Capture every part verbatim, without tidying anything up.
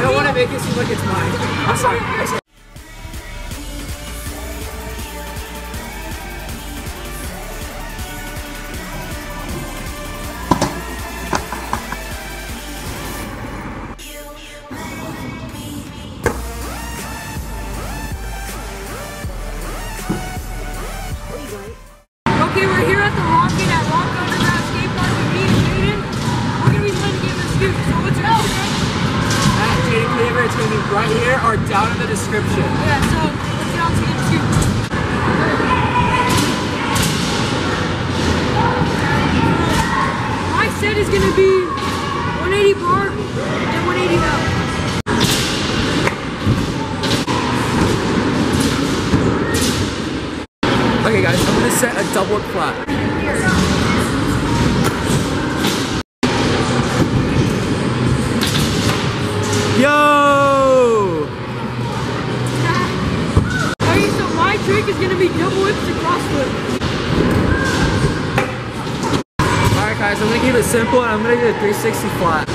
don't want to make it seem like it's mine. I'm sorry. I'm sorry. Okay, we're here at the Rocket at Rock Underground Skate Park with me and Jaden. We're going to be playing a game of Scoop. So what's your name? At Jaden Cleaver, it's going to be right here or down in the description. Yeah, so let's get on to game of Scoop. My set is going to be one eighty bar and one eighty down. Okay guys, I'm gonna set a double flat. Yo! Okay, so my trick is gonna be double whips to cross flip. Alright guys, I'm gonna keep it simple and I'm gonna do a three sixty flat.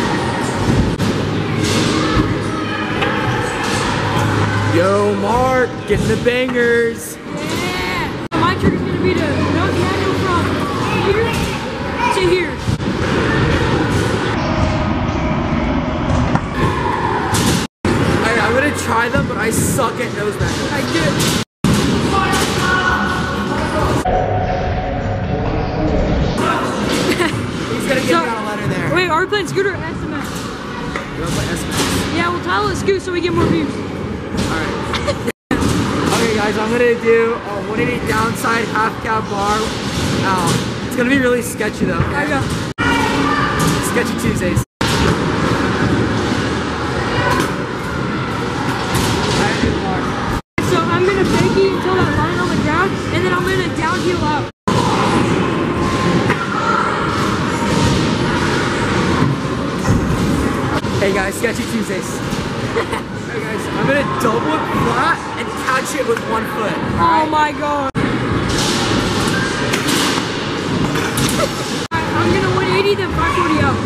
Yo, Mark, getting the bangers. Yeah! My trick is gonna be to nose handle from here to here. Alright, I'm gonna try them, but I suck at nose manuals. I did. He's gonna get So, me on a letter there. Wait, are we playing Scooter or S M S? You wanna play S M S? Yeah, we'll title it Scoot so we get more views. Alright. Okay guys, I'm gonna do a one eighty downside half cab bar. Um, it's gonna be really sketchy though. There you go. Sketchy Tuesdays. So I'm gonna fakie until I line on the ground, and then I'm gonna downhill out. Hey guys, Sketchy Tuesdays. Hey guys, I'm gonna double it flat and catch it with one foot. Oh Right? my god. Alright, I'm gonna one eighty then five forty out.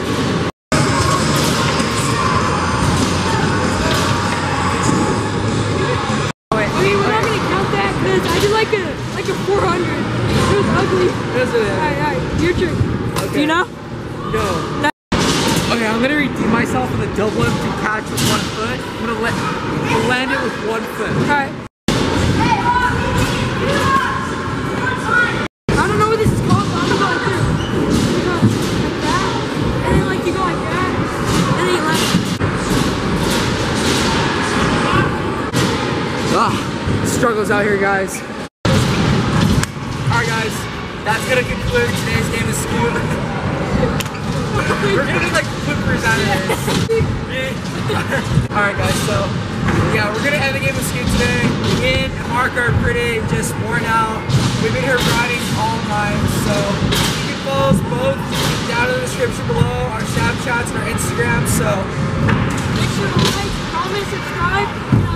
Wait, Okay, we're not gonna count that because I did like a like a four hundred. It was ugly. This is it. Alright, alright, your trick. Okay. Do you know? No. That Okay, I'm gonna redeem myself with a double up to catch with one foot. I'm gonna let I'll land it with one foot. Alright. I don't know what this is called, but I'm gonna go like this. You go like that, and then like you go like that, and then you land. Ah, struggles out here, guys. Alright guys, that's gonna conclude today's game of Scoot. We're gonna be like flippers out of this. Alright guys, so yeah, we're gonna end the game of Scoot today. Me and Mark are pretty just worn out. We've been here riding all night, so you can follow us both down in the description below, our Snapchats and our Instagram, so Make sure to like, comment, subscribe, and